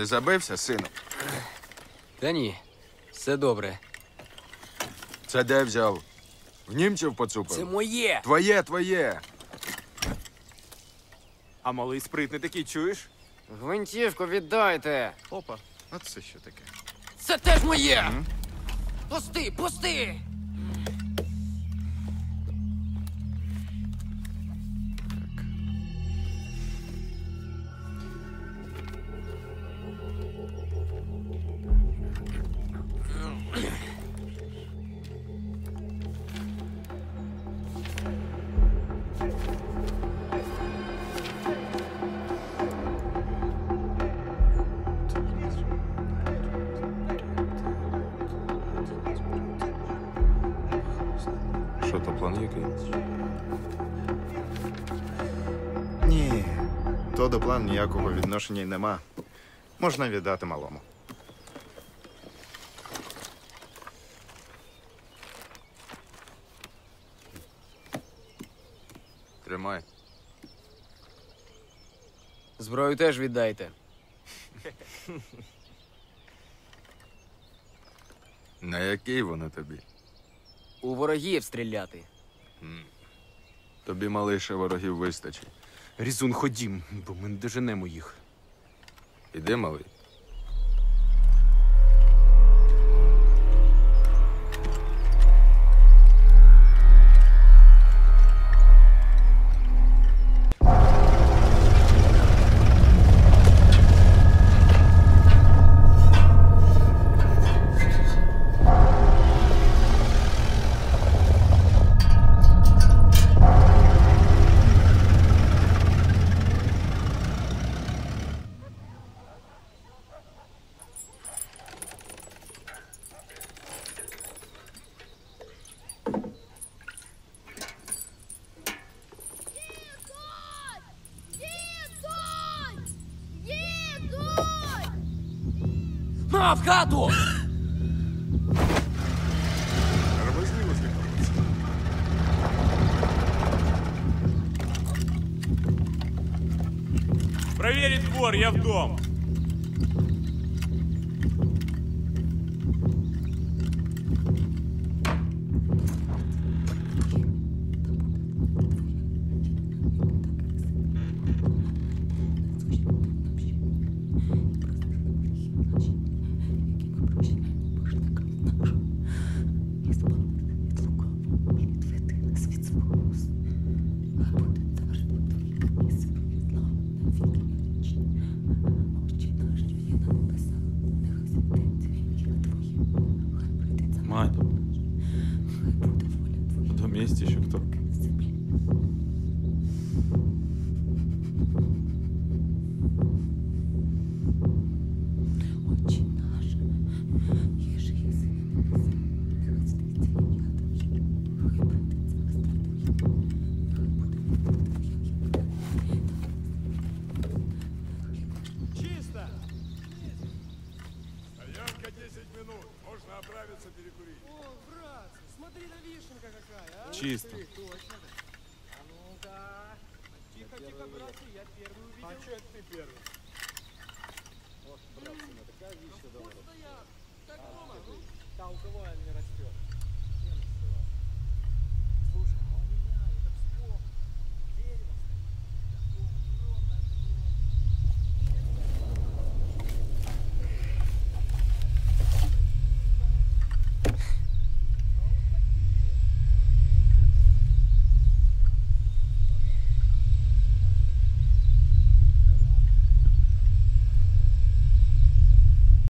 Не забився, сину? Та ні, все добре. Це де взяв? В німців поцупив? Це моє! Твоє! А малий спритний такий, чуєш? Гвинтівку віддайте! Опа, а це що таке? Це теж моє! Пусти, пусти! Що то план який? Ні, то до плану ніякого відношення й нема. Можна віддати малому. Тримай. Зброю теж віддайте. На який воно тобі? У ворогів стріляти. Тобі, малий, ще ворогів вистачить. Різун, ходім, бо ми не доженемо їх. Іди, малий. На, в хату! Проверить двор, я в дом. Мать. В том есть еще кто? Чисто! Стоянка 10 минут. Можно отправиться перекурить. О, братцы, смотри на вишенка какая, а? Чисто. Точно. А ну-ка. Тихо, тихо, братцы, я первый увидел. А что это ты первый? Вот, братцы, такая вещь дома. Как дома, ну? Да, у кого она не растет?